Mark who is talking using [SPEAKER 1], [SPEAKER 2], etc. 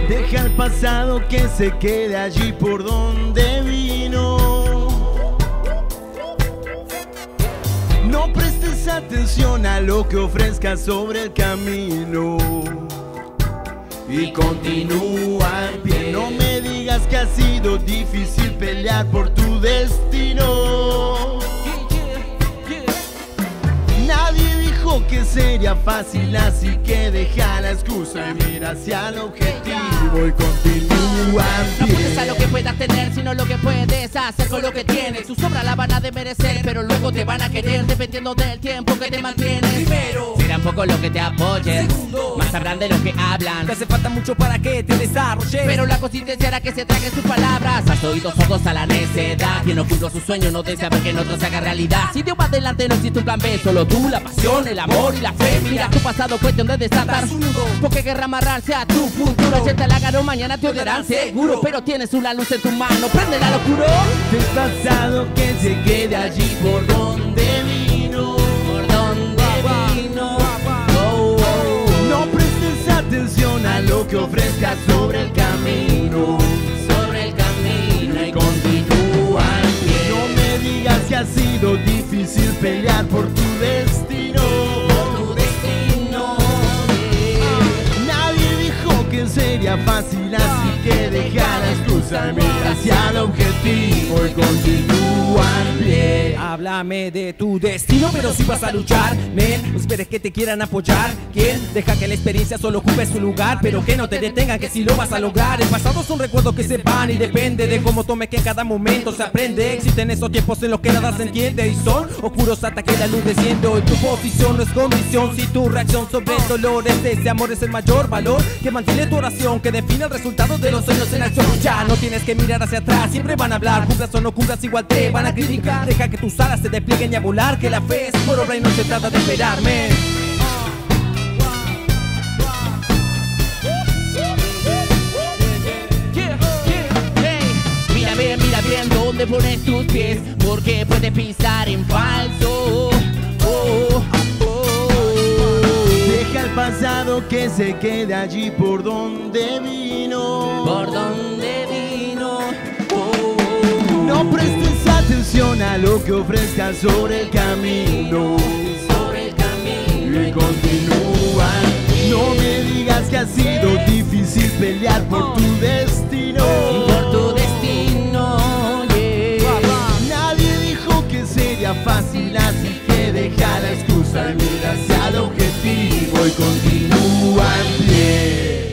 [SPEAKER 1] Deja el pasado que se quede allí por donde vino. No prestes atención a lo que ofrezca sobre el camino. Y continúa en pie. No me digas que ha sido difícil pelear por tu destino. Nadie dijo que sería fácil, así que deja la excusa y mira hacia el objetivo y continúa en pie.
[SPEAKER 2] No piensa lo que puedas tener, sino lo que puedes hacer con lo que tienes. Tus obras la van a desmerecer, pero luego te van a querer dependiendo del tiempo que te mantienes.
[SPEAKER 3] Primero,
[SPEAKER 2] será un poco lo que te apoyen.
[SPEAKER 3] Segundo,
[SPEAKER 2] más sabrán de lo que hablan.
[SPEAKER 3] te hace falta mucho para que te desarrolles,
[SPEAKER 2] Pero la consistencia hará que se traguen sus palabras. Has oídos sordos a la necedad. Quien ocultó su sueño no desea ver que en otro se haga realidad. Si Dios va adelante no existe un plan B, solo tú, la pasión, el amor y la fe. Mira tu pasado, cuestión de desatar. Porque querrá amarrarse a tu futuro. Si te la ganó, mañana te odiarán seguro. Pero tienes una luz en tu mano, prende la locura.
[SPEAKER 1] El pasado que se quede allí por donde vino.
[SPEAKER 2] Por donde vino. Oh, oh, oh.
[SPEAKER 1] No prestes atención a lo que ofrezca sobre el camino.
[SPEAKER 2] Sobre el camino y
[SPEAKER 1] Continúa en pie. No me digas que ha sido difícil pelear por tu destino.
[SPEAKER 2] tu destino.
[SPEAKER 1] Nadie dijo que sería fácil, así que deja la excusa y mira hacia el objetivo y continúa en pie.
[SPEAKER 3] háblame de tu destino, pero si vas a luchar, men, no esperes que te quieran apoyar. ¿Quién? Deja que la experiencia solo ocupe su lugar, pero que no te detengan, que si lo vas a lograr. El pasado son recuerdos que se van y depende de cómo tomes que en cada momento se aprende. Existen esos tiempos en los que nada se entiende y son oscuros hasta que la luz desciende. Y tu posición no es condición, si tu reacción sobre el dolor es ese amor, es el mayor valor que mantiene tu oración, que define el resultado de los sueños en acción. Ya no tienes que mirar hacia atrás, siempre van a hablar, cumplas o no cumplas igual te van a criticar. Deja que tus alas se desplieguen y a volar, que la fe es por obra y no se trata de esperarme.
[SPEAKER 2] Mira bien dónde pones tus pies, porque puedes pisar en falso. Oh, oh, oh.
[SPEAKER 1] Deja el pasado que se quede allí por donde vino.
[SPEAKER 2] Por donde vino. Oh, oh, oh.
[SPEAKER 1] No prestes atención a lo que ofrezca sobre el camino.
[SPEAKER 2] Sobre el camino
[SPEAKER 1] Y continúa. No me digas que ha sido difícil pelear por tu destino.
[SPEAKER 2] por tu destino, yeah.
[SPEAKER 1] Nadie dijo que sería fácil, así que deja la excusa y mira hacia el objetivo y continúa en pie.